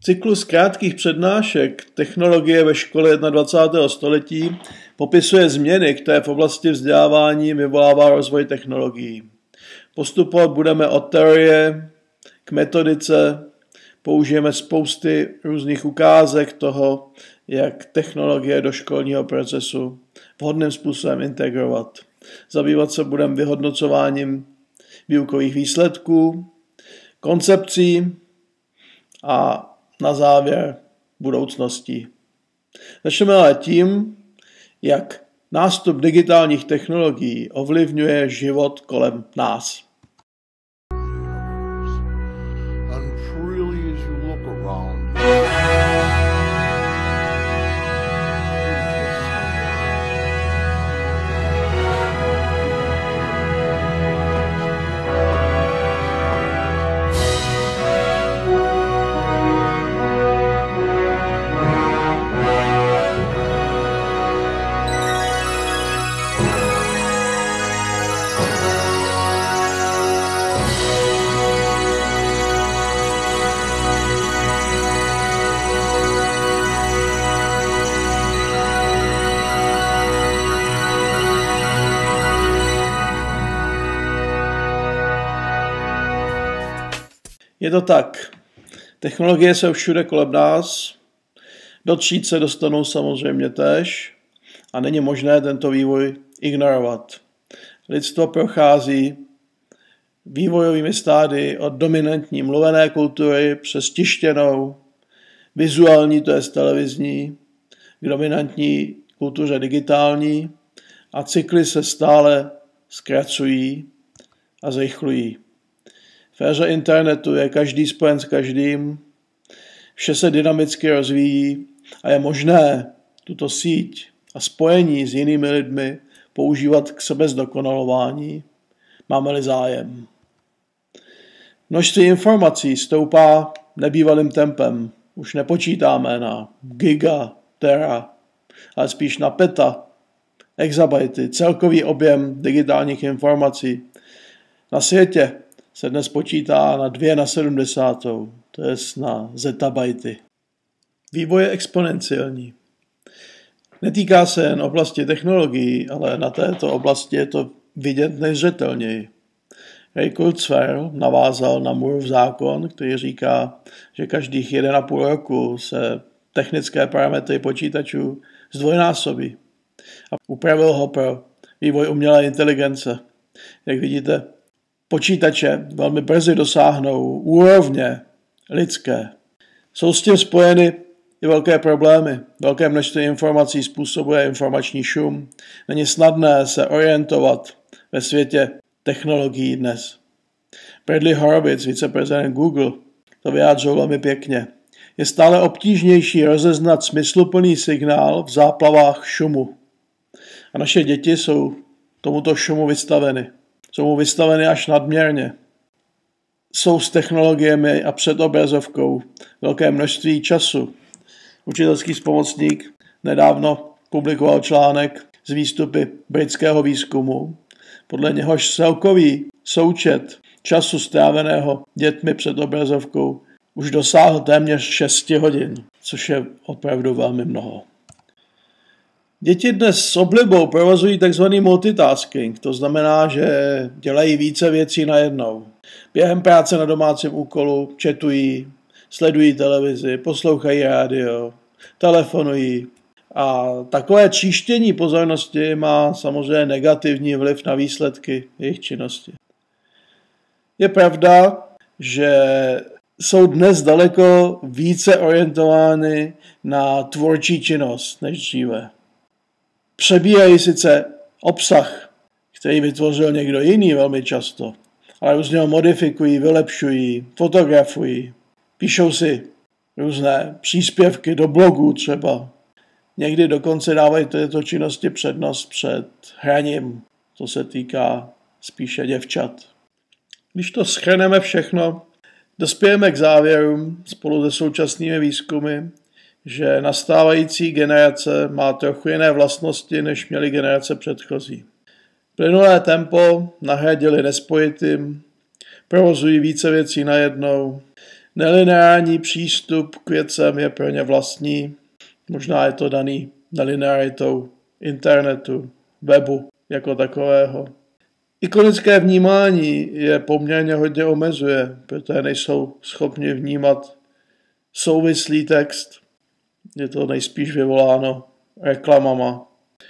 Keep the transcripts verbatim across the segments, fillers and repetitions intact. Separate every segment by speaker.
Speaker 1: Cyklus krátkých přednášek Technologie ve škole dvacátého prvního století popisuje změny, které v oblasti vzdělávání vyvolává rozvoj technologií. Postupovat budeme od teorie k metodice, použijeme spousty různých ukázek toho, jak technologie do školního procesu vhodným způsobem integrovat. Zabývat se budeme vyhodnocováním výukových výsledků, koncepcí a na závěr budoucností. Začneme ale tím, jak nástup digitálních technologií ovlivňuje život kolem nás. Je to tak. Technologie jsou všude kolem nás, dotčít se dostanou samozřejmě též a není možné tento vývoj ignorovat. Lidstvo prochází vývojovými stády od dominantní mluvené kultury přes tištěnou, vizuální, to je televizní, k dominantní kultuře digitální a cykly se stále zkracují a zrychlují. V éře internetu je každý spojen s každým, vše se dynamicky rozvíjí a je možné tuto síť a spojení s jinými lidmi používat k sebezdokonalování, máme-li zájem. Množství informací stoupá nebývalým tempem. Už nepočítáme na giga, tera, ale spíš na peta, exabajty, celkový objem digitálních informací. Na světě se dnes počítá na dvě na sedmdesátou, to je na zetabajty. Vývoj je exponenciální. Netýká se jen oblasti technologií, ale na této oblasti je to vidět nejzřetelněji. Ray Kurzweil navázal na Moorův zákon, který říká, že každých jeden a půl roku se technické parametry počítačů zdvojnásobí. A upravil ho pro vývoj umělé inteligence. Jak vidíte, počítače velmi brzy dosáhnou úrovně lidské. Jsou s tím spojeny i velké problémy. Velké množství informací způsobuje informační šum. Není snadné se orientovat ve světě technologií dnes. Bradley Horowitz, viceprezident Google, to vyjádřil velmi pěkně. Je stále obtížnější rozeznat smysluplný signál v záplavách šumu. A naše děti jsou tomuto šumu vystaveny. Jsou mu vystaveny až nadměrně. Jsou s technologiemi a před obrazovkou velké množství času. Učitelský pomocník nedávno publikoval článek z výstupy britského výzkumu, podle něhož celkový součet času stráveného dětmi před obrazovkou už dosáhl téměř šest hodin, což je opravdu velmi mnoho. Děti dnes s oblibou provozují tzv. Multitasking, to znamená, že dělají více věcí najednou. Během práce na domácím úkolu chatují, sledují televizi, poslouchají rádio, telefonují. A takové tříštění pozornosti má samozřejmě negativní vliv na výsledky jejich činnosti. Je pravda, že jsou dnes daleko více orientovány na tvůrčí činnost než dříve. Přebírají sice obsah, který vytvořil někdo jiný velmi často, ale různě ho modifikují, vylepšují, fotografují, píšou si různé příspěvky do blogů třeba. Někdy dokonce dávají této činnosti přednost před hraním, co se týká spíše děvčat. Když to shrneme všechno, dospějeme k závěrům spolu se současnými výzkumy, že nastávající generace má trochu jiné vlastnosti, než měly generace předchozí. Plynulé tempo nahradili nespojitým, provozují více věcí najednou, Nelineární přístup k věcem je pro ně vlastní. Možná je to daný nelinearitou internetu, webu jako takového. Ikonické vnímání je poměrně hodně omezuje, protože nejsou schopni vnímat souvislý text. Je to nejspíš vyvoláno reklamama.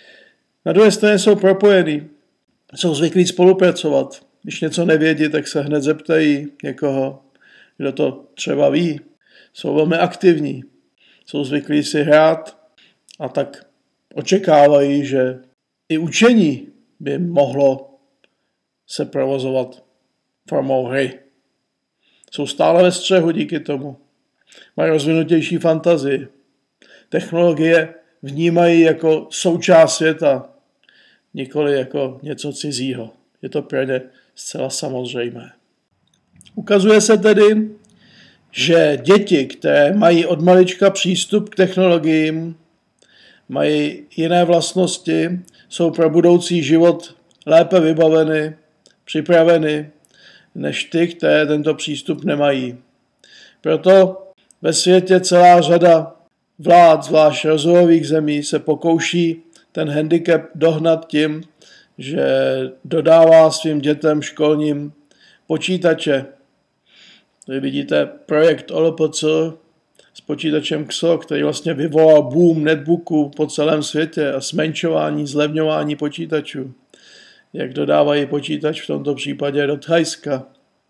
Speaker 1: Na druhé straně jsou propojení. Jsou zvyklí spolupracovat. Když něco nevědí, tak se hned zeptají někoho, kdo to třeba ví. Jsou velmi aktivní. Jsou zvyklí si hrát a tak očekávají, že i učení by mohlo se provozovat formou hry. Jsou stále ve střehu díky tomu. Mají rozvinutější fantazii. Technologie vnímají jako součást světa, nikoli jako něco cizího. Je to pro ně zcela samozřejmé. Ukazuje se tedy, že děti, které mají od malička přístup k technologiím, mají jiné vlastnosti, jsou pro budoucí život lépe vybaveny, připraveny, než ty, které tento přístup nemají. Proto ve světě celá řada vlád, zvlášť rozvojových zemí, se pokouší ten handicap dohnat tím, že dodává svým dětem školním počítače. Tady vidíte projekt O L P C s počítačem X O, který vlastně vyvolal boom netbooků po celém světě a zmenšování, zlevňování počítačů. Jak dodávají počítač v tomto případě do Thajska.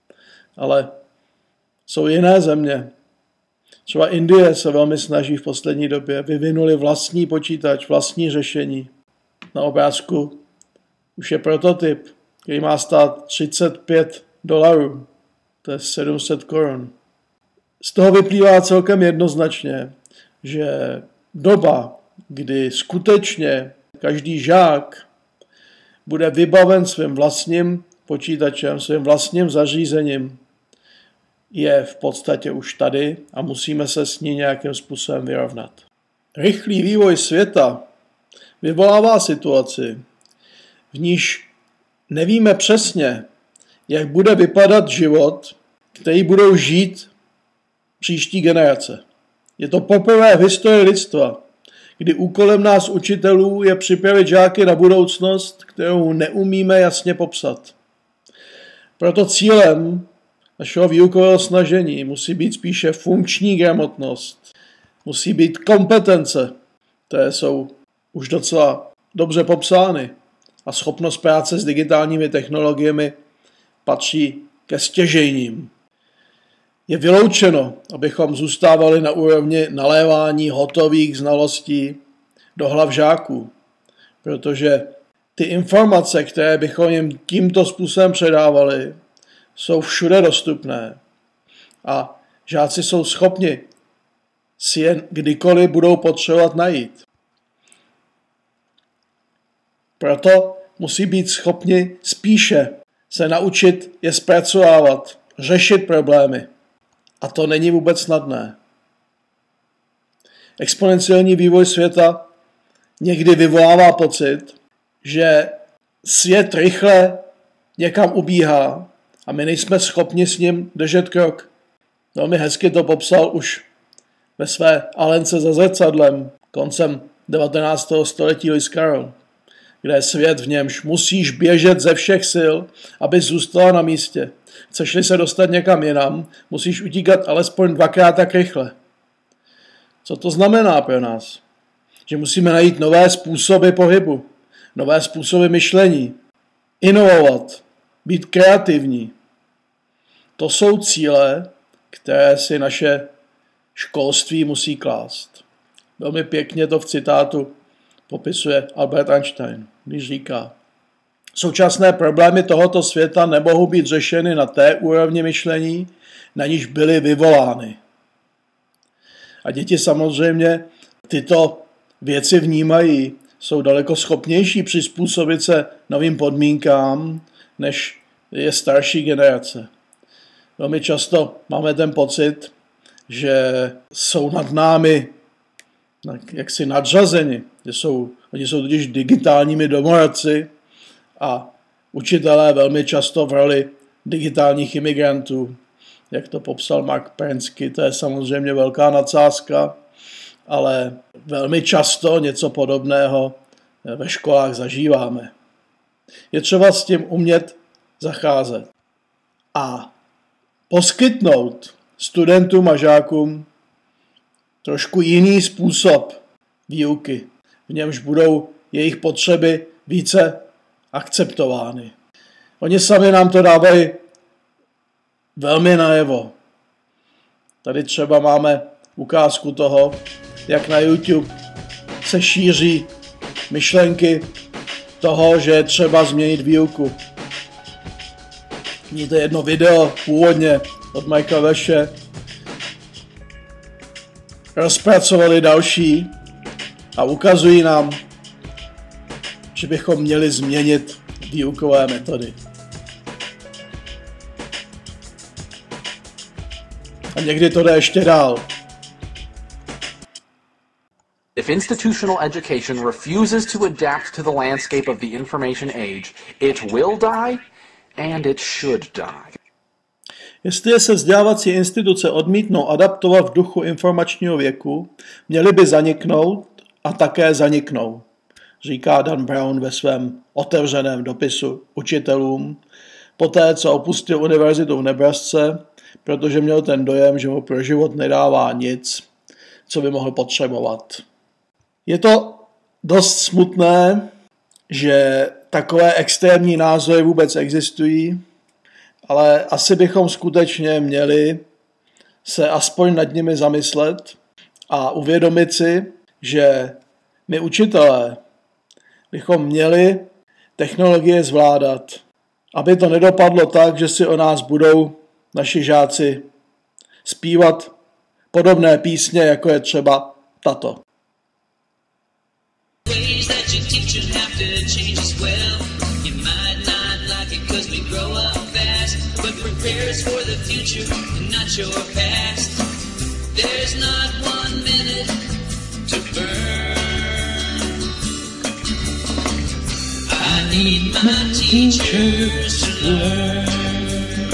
Speaker 1: Ale jsou jiné země. Třeba Indie se velmi snaží v poslední době. Vyvinuli vlastní počítač, vlastní řešení. Na obrázku už je prototyp, který má stát třicet pět dolarů. To je sedm set korun. Z toho vyplývá celkem jednoznačně, že doba, kdy skutečně každý žák bude vybaven svým vlastním počítačem, svým vlastním zařízením, je v podstatě už tady a musíme se s ní nějakým způsobem vyrovnat. Rychlý vývoj světa vyvolává situaci, v níž nevíme přesně, jak bude vypadat život, který budou žít příští generace. Je to poprvé v historii lidstva, kdy úkolem nás učitelů je připravit žáky na budoucnost, kterou neumíme jasně popsat. Proto cílem našeho výukového snažení musí být spíše funkční gramotnost. Musí být kompetence, které jsou už docela dobře popsány. A schopnost práce s digitálními technologiemi patří ke stěžejním. Je vyloučeno, abychom zůstávali na úrovni nalévání hotových znalostí do hlav žáků, protože ty informace, které bychom jim tímto způsobem předávali, jsou všude dostupné a žáci jsou schopni si je kdykoliv budou potřebovat najít. Proto musí být schopni spíše se naučit je zpracovávat, řešit problémy. A to není vůbec snadné. Exponenciální vývoj světa někdy vyvolává pocit, že svět rychle někam ubíhá a my nejsme schopni s ním držet krok. Velmi hezky to popsal už ve své Alence za zrcadlem koncem devatenáctého století Lewis Carroll, kde je svět, v němž musíš běžet ze všech sil, aby zůstala na místě. Chceš-li se dostat někam jinam, musíš utíkat alespoň dvakrát tak rychle. Co to znamená pro nás? Že musíme najít nové způsoby pohybu, nové způsoby myšlení, inovovat, být kreativní. To jsou cíle, které si naše školství musí klást. Velmi pěkně to v citátu popisuje Albert Einstein, když říká: současné problémy tohoto světa nemohou být řešeny na té úrovni myšlení, na níž byly vyvolány. A děti samozřejmě tyto věci vnímají, jsou daleko schopnější přizpůsobit se novým podmínkám, než je starší generace. Velmi často máme ten pocit, že jsou nad námi jaksi nadřazeni, že jsou, oni jsou totiž digitálními domorodci a učitelé velmi často v roli digitálních imigrantů jak to popsal Mark Prensky, to je samozřejmě velká nadsázka, ale velmi často něco podobného ve školách zažíváme. Je třeba s tím umět zacházet a poskytnout studentům a žákům trošku jiný způsob výuky, v němž budou jejich potřeby více akceptovány. Oni sami nám to dávají velmi najevo. Tady třeba máme ukázku toho, jak na YouTube se šíří myšlenky toho, že je třeba změnit výuku. Vidíte jedno video původně od Mikea Veshe. Rozpracovali další a ukazují nám, že bychom měli změnit výukové metody. A někdy to jde ještě dál.
Speaker 2: If institutional education refuses to adapt to the landscape of the information age, it will die and it should die.
Speaker 1: Jestli se vzdělávací instituce odmítnou adaptovat v duchu informačního věku, měly by zaniknout a také zaniknou, říká Dan Brown ve svém otevřeném dopisu učitelům, poté co opustil univerzitu v Nebrasce, protože měl ten dojem, že mu pro život nedává nic, co by mohl potřebovat. Je to dost smutné, že takové extrémní názory vůbec existují, ale asi bychom skutečně měli se aspoň nad nimi zamyslet a uvědomit si, že my učitelé bychom měli technologie zvládat, aby to nedopadlo tak, že si o nás budou naši žáci zpívat podobné písně, jako je třeba tato. For the future and not your past. There's not one minute to burn. I need my teachers to learn.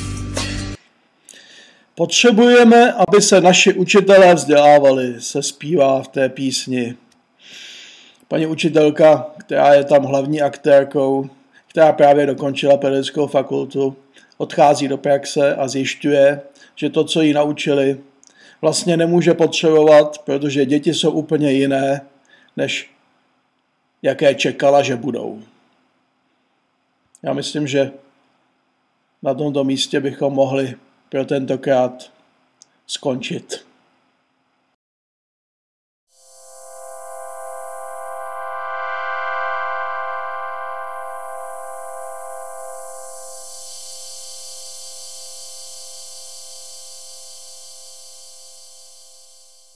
Speaker 1: Potřebujeme, aby se naši učitelé vzdělávali, se zpívá v té písni. Paní učitelka, která je tam hlavní aktérkou, která právě dokončila pedagogickou fakultu, odchází do praxe a zjišťuje, že to, co jí naučili, vlastně nemůže potřebovat, protože děti jsou úplně jiné, než jaké čekala, že budou. Já myslím, že na tomto místě bychom mohli pro tentokrát skončit.